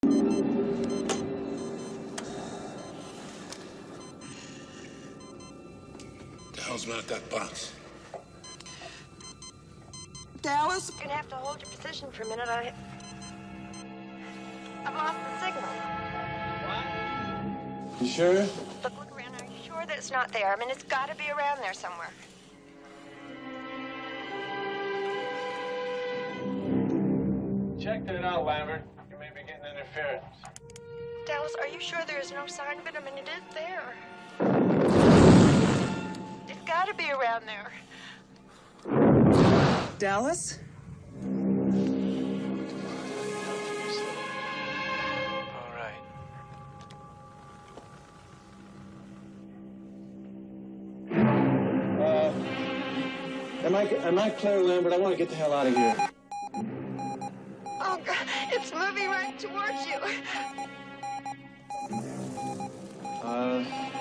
The hell's been at that box? Dallas? You're gonna have to hold your position for a minute. I've lost the signal. What? You sure? Look around. Are you sure that it's not there? I mean, it's got to be around there somewhere. Checked it out, Lambert. You may be getting interference. Dallas, are you sure there is no sign of it? I mean, it is there. It's got to be around there. Dallas? All right. Am I clear, Lambert? I want to get the hell out of here. Oh, God, it's moving right towards you.